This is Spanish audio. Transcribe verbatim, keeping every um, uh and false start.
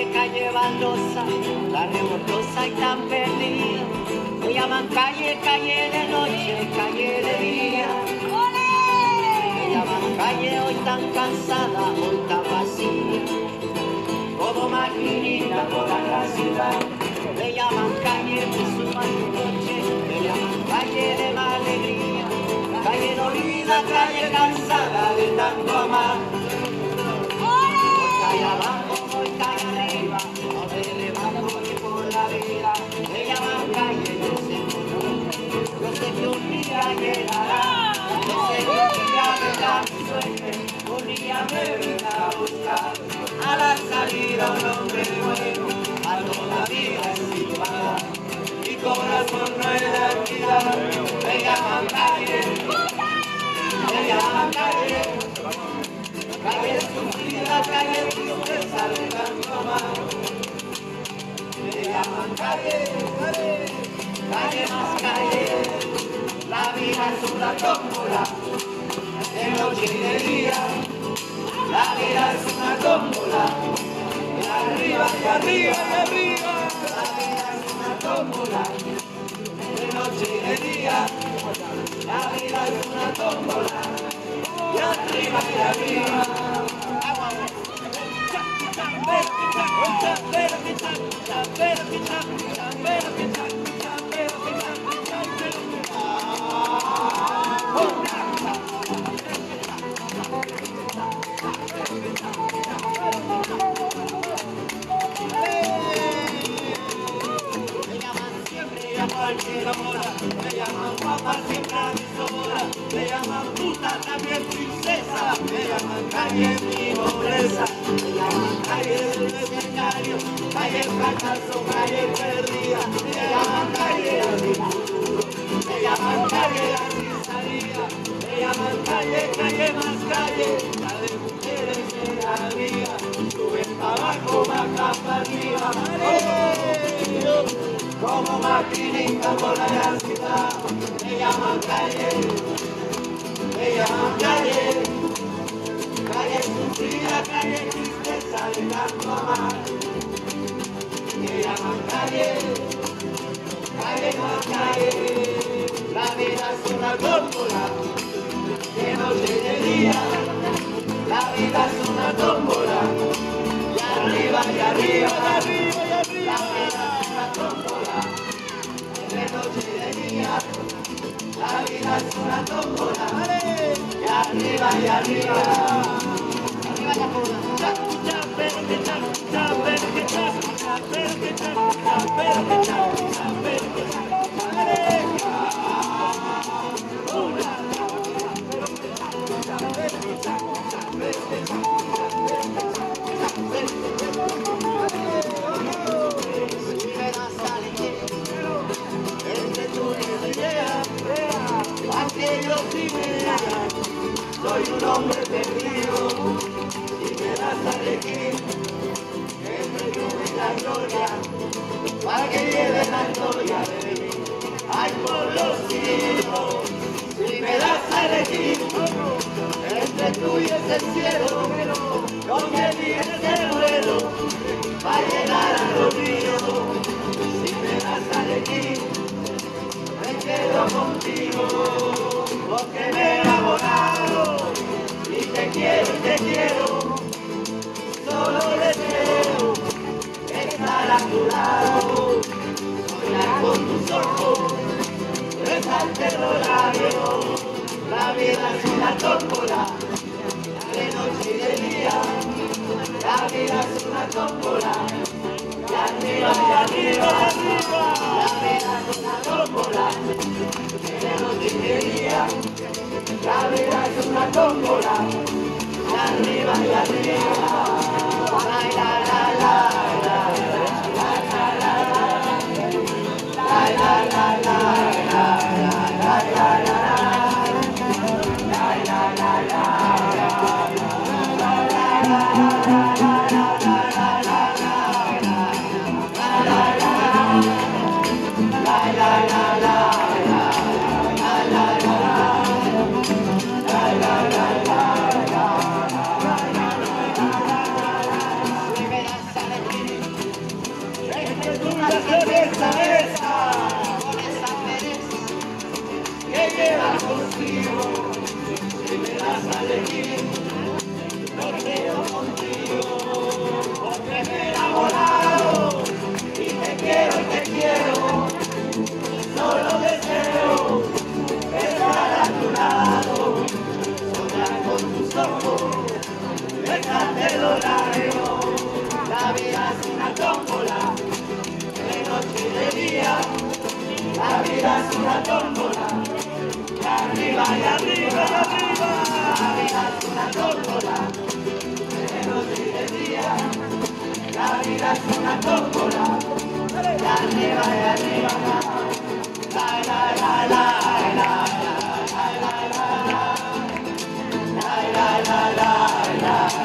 calle, calle baldosa, la revoltosa y tan perdida. Me llaman calle, calle de noche, calle de día. Me llaman calle hoy tan cansada, hoy tan vacía. Como maquinita por la ciudad. Me llaman calle de su noche, me llaman calle de mala alegría. Calle dolida, calle cansada de tanto amar. Voy calle abajo, voy calle arriba, no me levanto ni por la vida. Me llaman calle, yo sé que no, yo sé que un día llegará. Yo sé que un día vendrá mi suerte, un día me vendrá a buscar. A la salida un hombre bueno, a toda vida es igual. Mi corazón no es de alquilar, me llaman calle, me llaman calle. Calle sufrida, calle tristeza de tanto amar. Me llaman calle, calle, calle más calle. La vida es una tómbola, de noche y de día. La vida es una tómbola, de arriba y arriba y arriba. La vida es una tómbola, de noche y de día. La vida es una tómbola, de arriba y arriba. Me llaman guapa siempre a mis horas, me llaman puta también princesa, me llaman calle mi pobreza, me llaman calle del escenario, calle fracaso, calle perdida, me llaman calle a mi futuro, me llaman calle a mi salida, me llaman calle, calle más calle, la de mujeres de la vida, sube para abajo, baja para arriba. Como maquinita por la ciudad, me llaman calle, me llaman calle, calle sufrida, calle tristeza de tanto amar. Me llaman calle, calle más calle, la vida es una tómbola, de noche y de día. La vida es una tómbola, y arriba y arriba, y arriba y arriba. La vida es una tómbola, de noche y de día. La vida es una tómbola, y arriba y arriba. Arriba la bola. Cha, cha, pero que cha, cha, pero que cha, cha, pero que cha, cha, pero que cha, cha, pero que cha. Una, pero que cha, cha, pero que cha, cha, pero que cha, cha, pero que cha. Entre tú y idea, aquellos que me llaman, soy un hombre perdido, y me das a elegir entre tú y la gloria, para que lleve la gloria de mí, ay por los siglos. Si me das a elegir entre tú y ese cielo, donde vives el vuelo, va a llegar a los ríos. Si me das a elegir, me quedo contigo, porque me he enamorado, y te quiero, y te quiero, solo deseo estar a tu lado, soñar con tus ojos, besarte los labios. La vida es una tómbola, de noche y de día. La vida es una tómbola, y arriba y arriba, arriba. La vida es una tómbola, de noche y de día. La vida es una tómbola, y arriba y arriba. La la la la la la la la la la la la la la. una cerveza esa, con esa pereza que lleva contigo, si me das alegría, no quiero contigo, porque me he enamorado, y te quiero y te quiero, solo deseo estar a tu lado, soñar con tus ojos, besarte los labios. La vida es una tómbola, de noche y de día. La vida es una tómbola, de arriba y arriba y arriba. La vida es una tómbola, de noche y de día. La vida es una tómbola, de arriba y arriba. La la la la la la la la la la la la la la.